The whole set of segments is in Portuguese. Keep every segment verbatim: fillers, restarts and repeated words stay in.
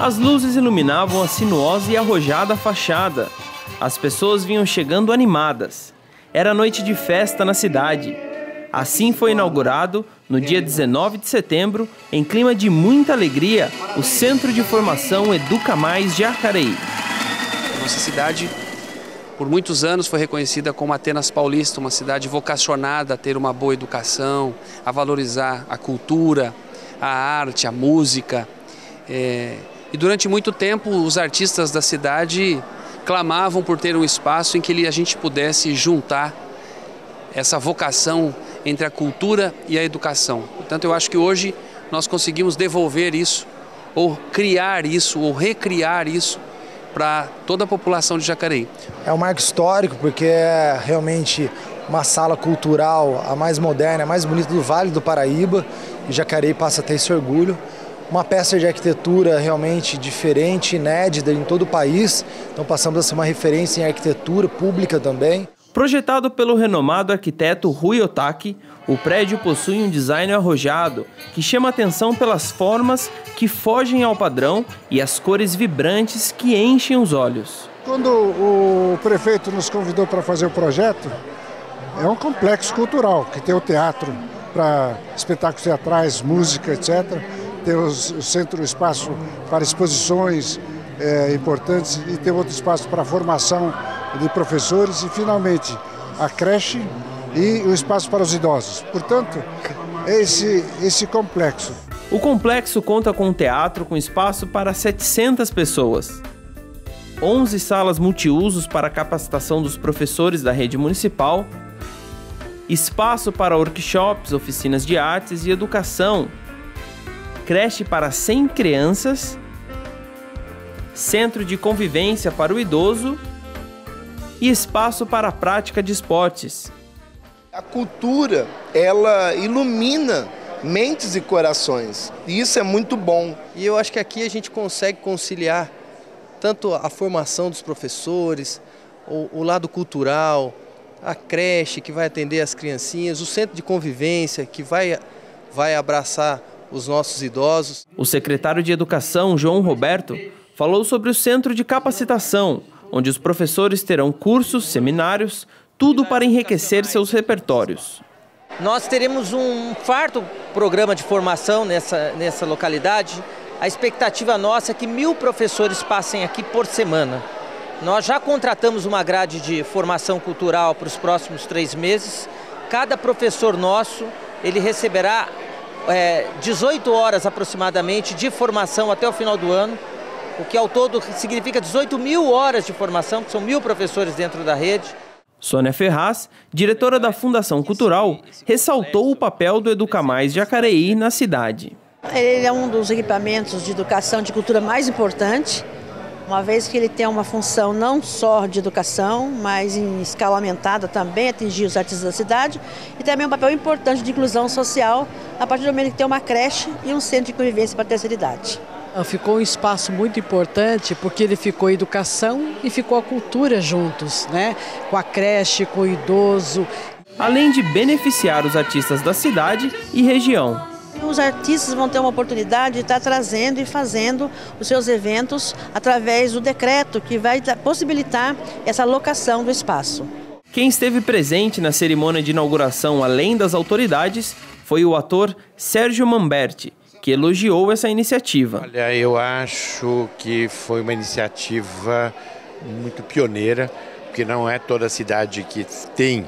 As luzes iluminavam a sinuosa e arrojada fachada. As pessoas vinham chegando animadas. Era noite de festa na cidade. Assim foi inaugurado, no dia dezenove de setembro, em clima de muita alegria, o Centro de Formação Educa Mais Jacareí. Nossa cidade, por muitos anos, foi reconhecida como Atenas Paulista, uma cidade vocacionada a ter uma boa educação, a valorizar a cultura, a arte, a música. É... E durante muito tempo, os artistas da cidade clamavam por ter um espaço em que a gente pudesse juntar essa vocação entre a cultura e a educação. Portanto, eu acho que hoje nós conseguimos devolver isso, ou criar isso, ou recriar isso para toda a população de Jacareí. É um marco histórico porque é realmente uma sala cultural, a mais moderna, a mais bonita do Vale do Paraíba, e Jacareí passa a ter esse orgulho. Uma peça de arquitetura realmente diferente, inédita em todo o país, então passamos a ser uma referência em arquitetura pública também. Projetado pelo renomado arquiteto Rui Otaki, o prédio possui um design arrojado que chama atenção pelas formas que fogem ao padrão e as cores vibrantes que enchem os olhos. Quando o prefeito nos convidou para fazer o projeto, é um complexo cultural, que tem o teatro para espetáculos teatrais, música, etcétera. Tem o centro, o espaço para exposições é, importantes e tem outro espaço para formação de professores e, finalmente, a creche e o espaço para os idosos. Portanto, é esse, esse complexo. O complexo conta com um teatro com espaço para setecentas pessoas, onze salas multiusos para capacitação dos professores da rede municipal, espaço para workshops, oficinas de artes e educação, creche para cem crianças, centro de convivência para o idoso e espaço para a prática de esportes. A cultura, ela ilumina mentes e corações, e isso é muito bom. E eu acho que aqui a gente consegue conciliar tanto a formação dos professores, o, o lado cultural, a creche que vai atender as criancinhas, o centro de convivência que vai, vai abraçar os nossos idosos. O secretário de Educação, João Roberto, falou sobre o centro de capacitação, onde os professores terão cursos, seminários, tudo para enriquecer seus repertórios. Nós teremos um farto programa de formação nessa, nessa localidade. A expectativa nossa é que mil professores passem aqui por semana. Nós já contratamos uma grade de formação cultural para os próximos três meses. Cada professor nosso, ele receberá é, dezoito horas aproximadamente de formação até o final do ano, o que ao todo significa dezoito mil horas de formação, que são mil professores dentro da rede. Sônia Ferraz, diretora da Fundação Cultural, ressaltou o papel do Educa Mais Jacareí na cidade. Ele é um dos equipamentos de educação e de cultura mais importante, uma vez que ele tem uma função não só de educação, mas em escala aumentada também atingir os artistas da cidade, e também um papel importante de inclusão social, a partir do momento que tem uma creche e um centro de convivência para a terceira idade. Ficou um espaço muito importante porque ele ficou a educação e ficou a cultura juntos, né? Com a creche, com o idoso. Além de beneficiar os artistas da cidade e região. Os artistas vão ter uma oportunidade de estar trazendo e fazendo os seus eventos através do decreto que vai possibilitar essa locação do espaço. Quem esteve presente na cerimônia de inauguração, além das autoridades, foi o ator Sérgio Mamberti, que elogiou essa iniciativa. Olha, eu acho que foi uma iniciativa muito pioneira, porque não é toda cidade que tem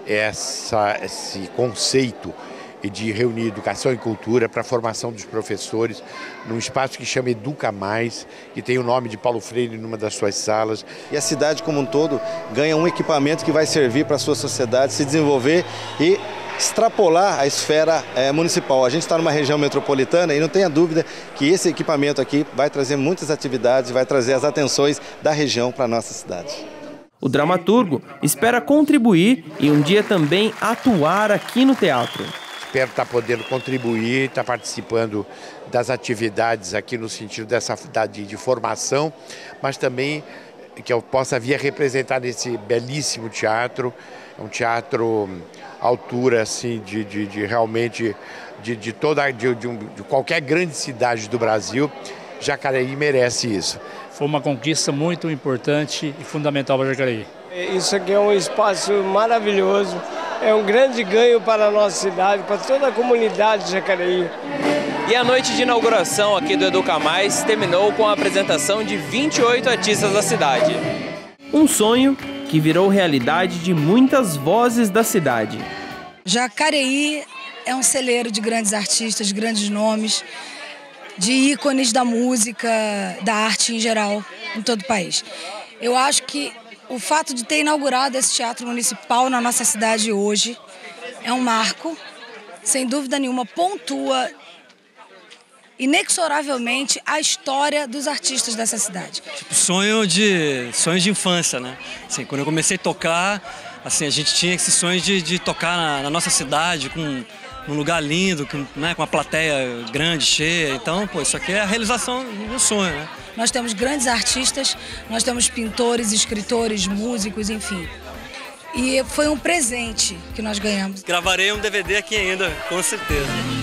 essa, esse conceito de reunir educação e cultura para a formação dos professores num espaço que chama Educa Mais, que tem o nome de Paulo Freire numa das suas salas. E a cidade como um todo ganha um equipamento que vai servir para a sua sociedade se desenvolver e extrapolar a esfera é, municipal. A gente está numa região metropolitana e não tenha dúvida que esse equipamento aqui vai trazer muitas atividades, vai trazer as atenções da região para a nossa cidade. O dramaturgo espera contribuir e um dia também atuar aqui no teatro. Espero estar podendo contribuir, estar participando das atividades aqui no sentido dessa de, de formação, mas também que eu possa vir a representar nesse belíssimo teatro, um teatro à altura assim, de, de, de realmente de, de, toda, de, de, de qualquer grande cidade do Brasil, Jacareí merece isso. Foi uma conquista muito importante e fundamental para Jacareí. Isso aqui é um espaço maravilhoso, é um grande ganho para a nossa cidade, para toda a comunidade de Jacareí. E a noite de inauguração aqui do Educa Mais terminou com a apresentação de vinte e oito artistas da cidade. Um sonho que virou realidade de muitas vozes da cidade. Jacareí é um celeiro de grandes artistas, de grandes nomes, de ícones da música, da arte em geral, em todo o país. Eu acho que o fato de ter inaugurado esse teatro municipal na nossa cidade hoje é um marco, sem dúvida nenhuma, pontua inexoravelmente a história dos artistas dessa cidade. Tipo, sonho de, sonho de infância, né? Assim, quando eu comecei a tocar, assim, a gente tinha esse sonho de, de tocar na, na nossa cidade, com um lugar lindo, com, né, com uma plateia grande, cheia. Então, pô, isso aqui é a realização do sonho, né? Nós temos grandes artistas, nós temos pintores, escritores, músicos, enfim. E foi um presente que nós ganhamos. Gravarei um D V D aqui ainda, com certeza.